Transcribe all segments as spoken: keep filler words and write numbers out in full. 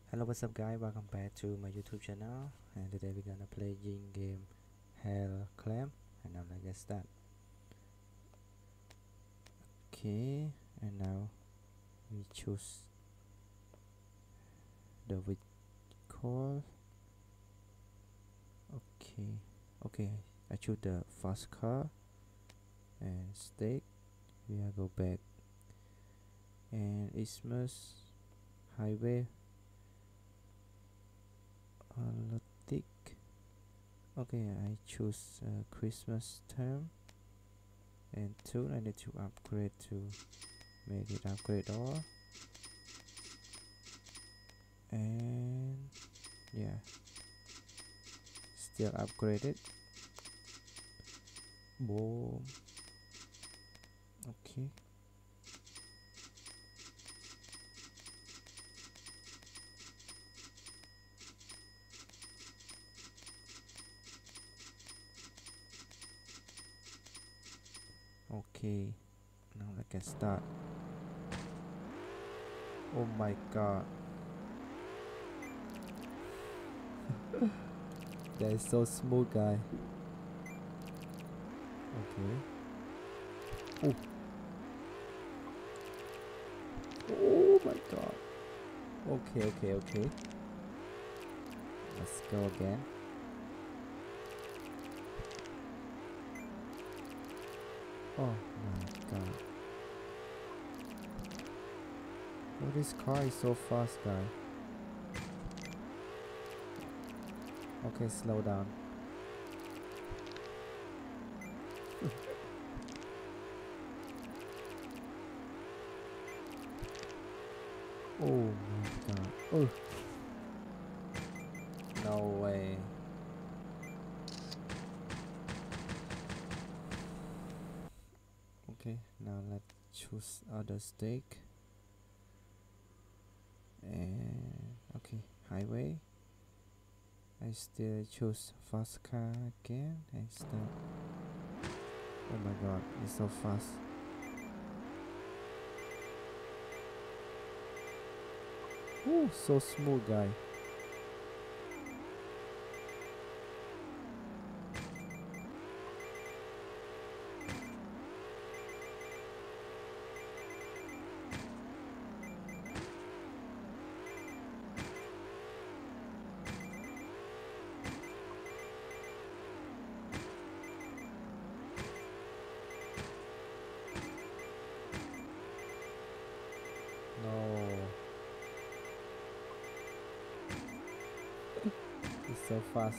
Hello, what's up guys, welcome back to my YouTube channel, and today we're gonna play game Hell Clam, and now let's get started. Okay, and now we choose the vehicle. Okay, okay, I choose the fast car and stake. We are go back and Isthmus Highway Atlantic. Okay, I choose uh, Christmas term, and two I need to upgrade to make it upgrade all, and yeah, still upgraded. Boom. Okay. Okay, now I can start. Oh my god. That is so smooth, guy. Okay. Oh. Oh my god. Okay, okay, okay. Let's go again. Oh my god. Oh, this car is so fast, guy. Okay, slow down. Oh my god. Oh. No way. Okay, now let's choose other stake. And okay, highway. I still choose fast car again and start. Oh my god, it's so fast. Oh, so smooth, guy. No. It's so fast.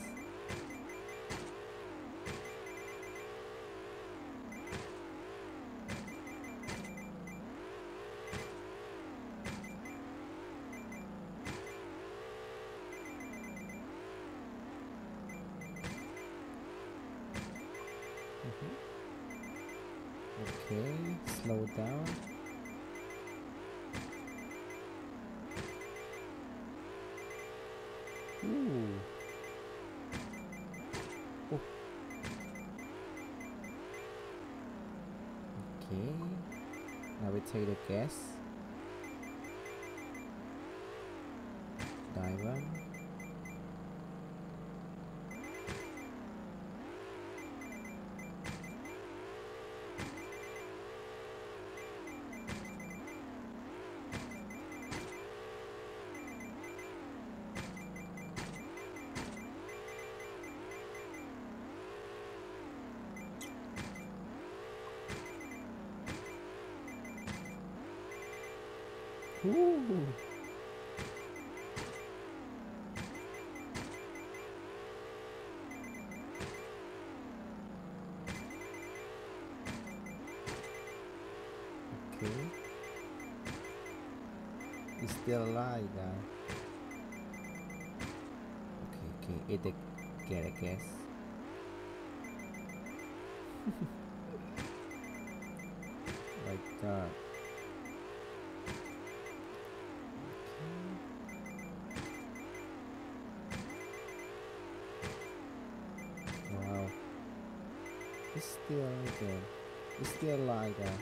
Mm-hmm. Okay, slow down. Ooh. Oh. Okay. Now we take the gas. Diamond. Ooh. Okay. It's still alive, guy. Okay, okay, eat the get a gas. Like that. Wow. It's still again. It's still alive, guy.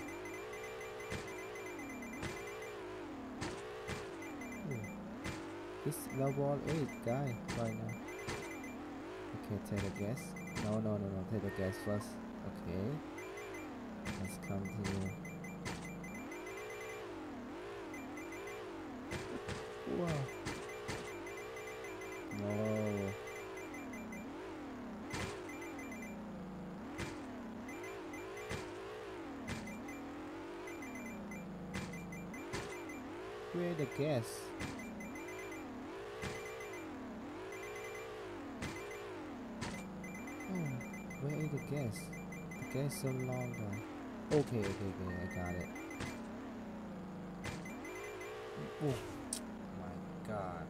It's level eight guy right now. Okay, take the gas. No, no, no, no. Take the gas first. Okay. Let's continue. Wow. No. Where the gas? Oh, where is the gas? The gas so long guy. Okay, okay, okay, I got it. Oh my god.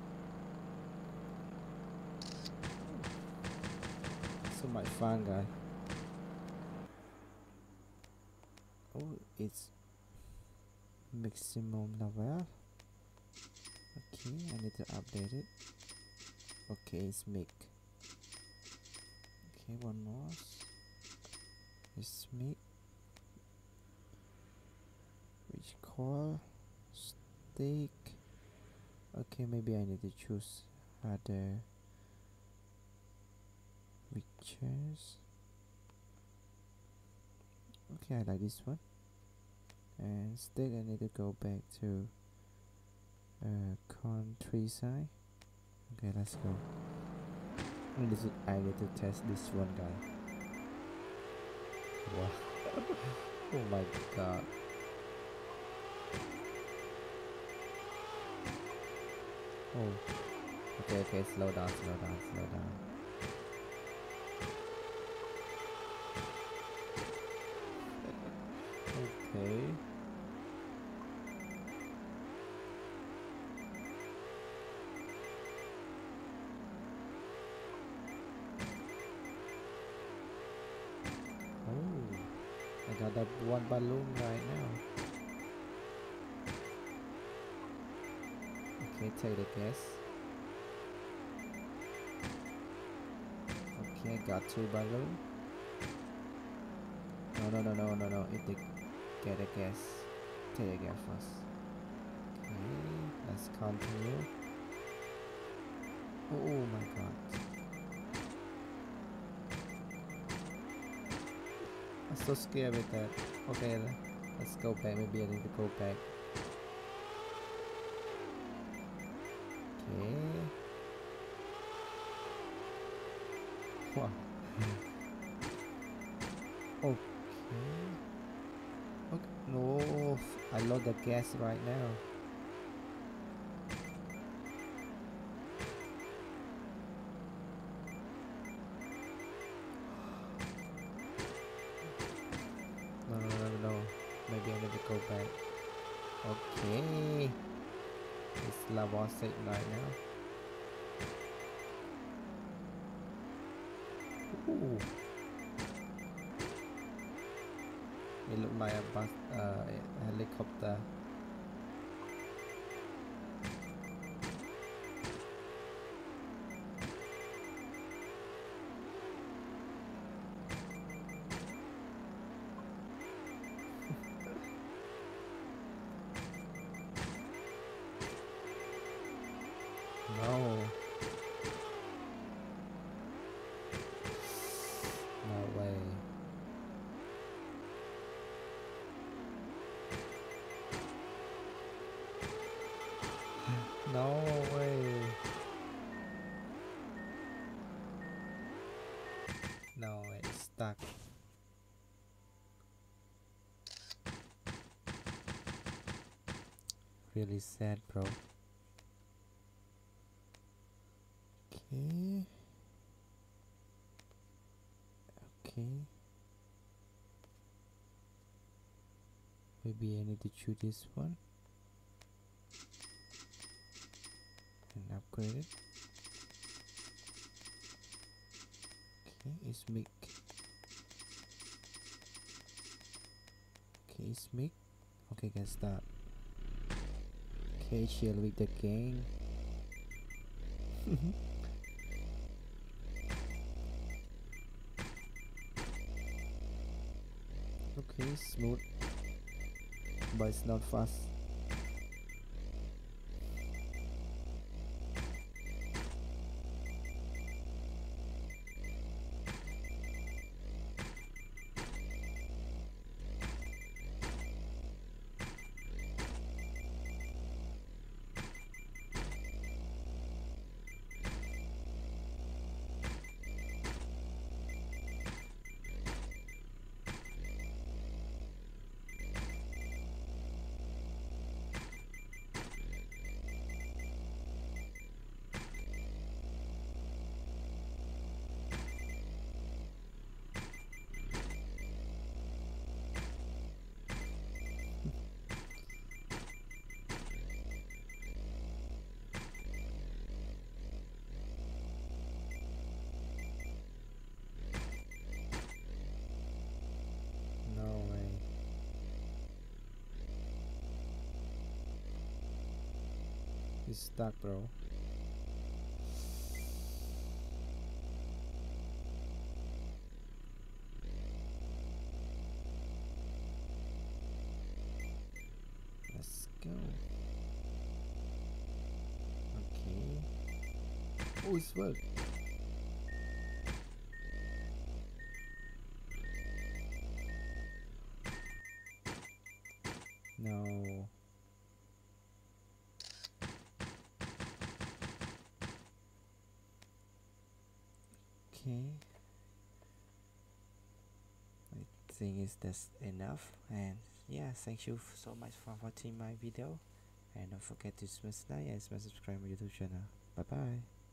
So much fun guy. Oh, it's maximum level. Okay, I need to update it. Okay, it's make. Okay, one more. It's make. Which core? Steak. Okay, maybe I need to choose other pictures. Okay, I like this one. And steak, I need to go back to uh, countryside. Okay, let's go. And this is, I need to test this one guy. Wow. Oh my god. Oh. Okay, okay, slow down, slow down, slow down. Okay. Oh, I got that one balloon right now. Okay, take the gas. Okay, I got two balloons. No, no, no, no, no, no. It did get a gas. Take a gas first. Okay, let's continue. Oh, oh my god. I'm so scared with that. Okay, let's go back. Maybe I need to go back. Okay. Wow. Okay. Okay. No, I load the gas right now. No, no, no, no. Maybe I need to go back. Okay. It's level six right now. Ooh. It looked like a bus, uh, a helicopter. No. No way. No way. No, it's stuck. Really sad, bro. Okay. Okay. Maybe I need to choose this one and upgrade it. Okay, it's mic. Okay, it's mic. Okay, can start. Okay, chill with the gang. Okay, smooth, but it's not fast. It's stuck, bro. Let's go. Okay. Oh, it's worked. No. Okay. I think it's that's enough. And yeah, thank you so much for watching my video. And don't forget to smash like and smash subscribe my YouTube channel. Bye bye.